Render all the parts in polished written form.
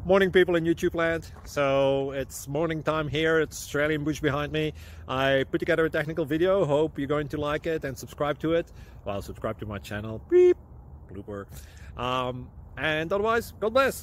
Morning, people in YouTube land. So it's morning time here. It's Australian bush behind me. I put together a technical video. Hope you're going to like it and subscribe to it. Well, subscribe to my channel. Beep. Blooper. And otherwise, God bless.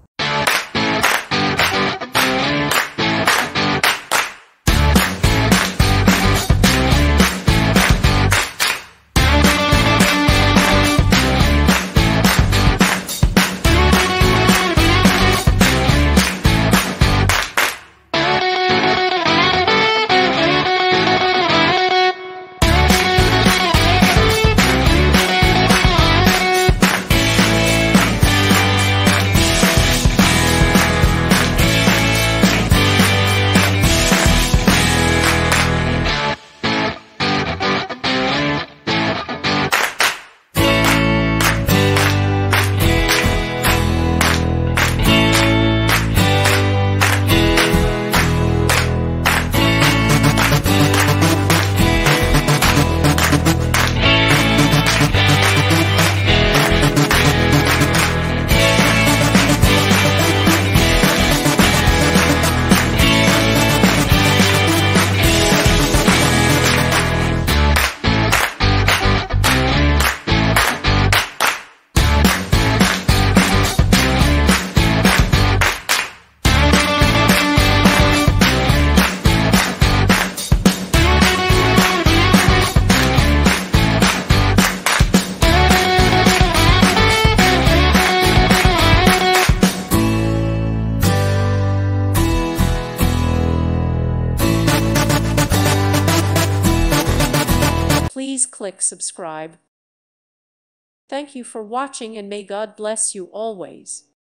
Please click subscribe. Thank you for watching and may God bless you always.